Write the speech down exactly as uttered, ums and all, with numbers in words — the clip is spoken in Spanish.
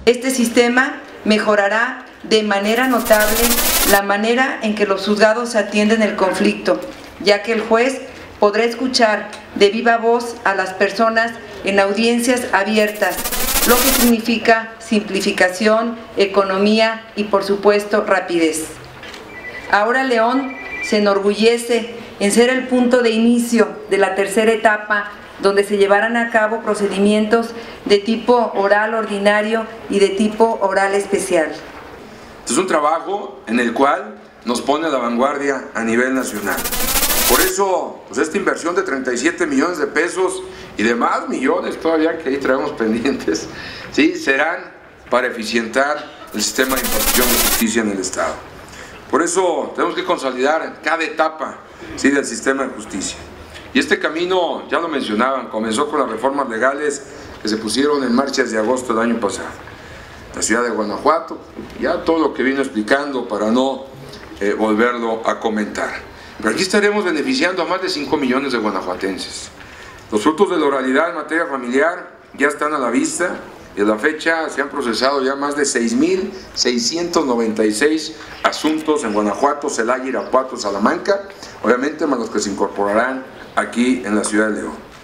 Este sistema mejorará de manera notable la manera en que los juzgados atienden el conflicto, ya que el juez podrá escuchar de viva voz a las personas en audiencias abiertas, lo que significa simplificación, economía y, por supuesto, rapidez. Ahora León se enorgullece en ser el punto de inicio de la tercera etapa, donde se llevarán a cabo procedimientos de tipo oral ordinario y de tipo oral especial. Este es un trabajo en el cual nos pone a la vanguardia a nivel nacional. Por eso, pues esta inversión de treinta y siete millones de pesos y demás millones todavía que ahí traemos pendientes, ¿sí?, serán para eficientar el sistema de impartición de justicia en el Estado. Por eso tenemos que consolidar cada etapa, ¿sí?, del sistema de justicia. Y este camino, ya lo mencionaban, comenzó con las reformas legales que se pusieron en marcha desde agosto del año pasado. La ciudad de Guanajuato, ya todo lo que vino explicando para no eh, volverlo a comentar. Pero aquí estaremos beneficiando a más de cinco millones de guanajuatenses. Los frutos de la oralidad en materia familiar ya están a la vista y a la fecha se han procesado ya más de seis mil seiscientos noventa y seis asuntos en Guanajuato, Celaya, Irapuato, Salamanca, obviamente más los que se incorporarán aquí en la ciudad de León.